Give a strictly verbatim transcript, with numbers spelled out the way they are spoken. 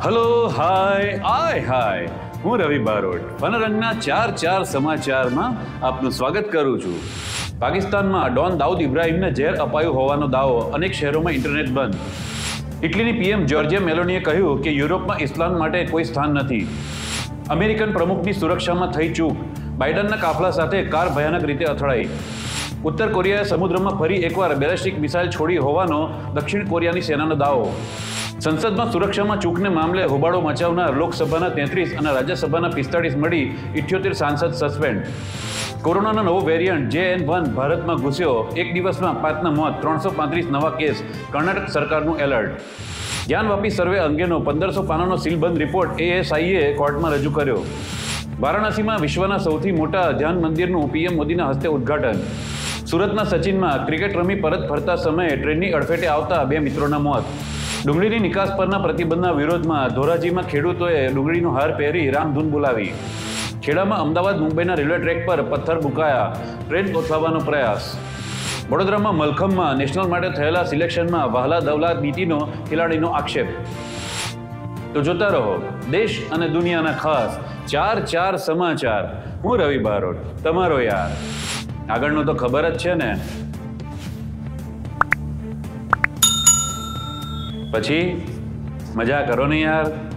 Hello hi આય હાય હું રવિ બારોટ ફનરંગના ચાર ચાર સમાચારમાં આપનું સ્વાગત કરું છું. પાકિસ્તાનમાં ડોન દાઉદ ઇબ્રાહિમને ઝેર અપાયું હોવાનો દાવો, અનેક શહેરોમાં ઇન્ટરનેટ બંધ. ઇટલીની પીએમ જોર્જિયા મેલોનીએ કહ્યું કે યુરોપમાં ઇસ્લામ માટે કોઈ સ્થાન નથી. અમેરિકન પ્રમુખની સુરક્ષામાં થઈ ચૂક, બાઇડનના કાફલા સાથે કાર ભયાનક રીતે અથડાઈ. ઉત્તર કોરિયાએ સમુદ્રમાં ફરી એકવાર બેલેસ્ટિક મિસાઇલ છોડી હોવાનો દક્ષિણ કોરિયાની સેનાનો દાવો. સંસદમાં સુરક્ષામાં ચૂકને મામલે હોબાળો મચાવનાર લોકસભાના તેત્રીસ અને રાજ્યસભાના પિસ્તાળીસ મળી ઇઠ્યોતેર સાંસદ સસ્પેન્ડ. કોરોનાનો નવો વેરિયન્ટ જે એન વન ભારતમાં ઘૂસ્યો, એક દિવસમાં પાંચના મોત, ત્રણસો પાંત્રીસ નવા કેસ, કર્ણાટક સરકારનું એલર્ટ. જ્ઞાનવાપી સર્વે અંગેનો પંદરસો પાનાનો સીલબંધ રિપોર્ટ એએસઆઈએ કોર્ટમાં રજૂ કર્યો. વારાણસીમાં વિશ્વના સૌથી મોટા ધ્યાન મંદિરનું પીએમ મોદીના હસ્તે ઉદ્ઘાટન. સુરતના સચિનમાં ક્રિકેટ રમી પરત ફરતા સમયે ટ્રેનની અડફેટે આવતા બે મિત્રોના મોત. ડુંગળીની નિકાસ પરના પ્રતિબંધના વિરોધમાં ધોરાજીમાં ખેડૂતોએ ડુંગળીનો હાર પહેરી રામધૂન બોલાવી. ખેડામાં અમદાવાદ મુંબઈના રેલવે ટ્રેક પર પથ્થર મુકાયા, ટ્રેન કોથળવાનો પ્રયાસ. વડોદરામાં મલખમમાં નેશનલ માટે થયેલા સિલેક્શનમાં વહાલા દવલા નીતિનો ખેલાડીનો આક્ષેપ. તો જોતા રહો દેશ અને દુનિયાના ખાસ ચાર ચાર સમાચાર. હું રવિ બારોટ, તમારો યાર. આગળનું તો ખબર જ છે ને. પછી મજા કરો ને યાર.